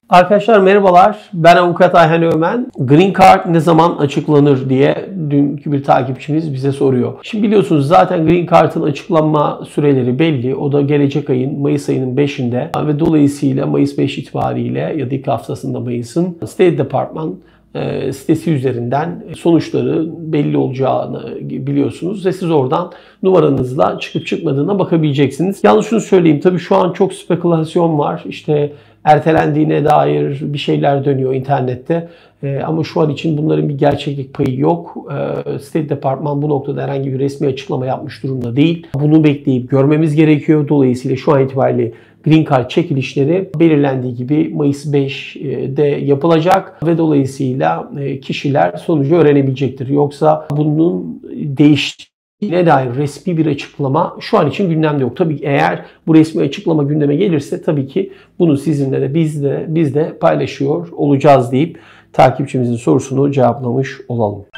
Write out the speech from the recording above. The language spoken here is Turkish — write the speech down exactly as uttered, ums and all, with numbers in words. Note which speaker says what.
Speaker 1: Arkadaşlar merhabalar. Ben Avukat Ayhan Öğmen. Green Card ne zaman açıklanır diye dünkü bir takipçimiz bize soruyor. Şimdi biliyorsunuz zaten Green Card'ın açıklanma süreleri belli. O da gelecek ayın Mayıs ayının beşinde ve dolayısıyla Mayıs beş itibariyle ya da ilk haftasında Mayıs'ın State Department sitesi üzerinden sonuçları belli olacağını biliyorsunuz ve siz oradan numaranızla çıkıp çıkmadığına bakabileceksiniz. Yalnız şunu söyleyeyim, tabii şu an çok spekülasyon var. İşte ertelendiğine dair bir şeyler dönüyor internette. Ama şu an için bunların bir gerçeklik payı yok. State Department bu noktada herhangi bir resmi açıklama yapmış durumda değil. Bunu bekleyip görmemiz gerekiyor. Dolayısıyla şu an itibariyle Green Card çekilişleri belirlendiği gibi Mayıs beşte yapılacak ve dolayısıyla kişiler sonucu öğrenebilecektir. Yoksa bunun değiştiğine dair resmi bir açıklama şu an için gündemde yok. Tabii eğer bu resmi açıklama gündeme gelirse tabii ki bunu sizinle de biz de biz de paylaşıyor olacağız deyip takipçimizin sorusunu cevaplamış olalım.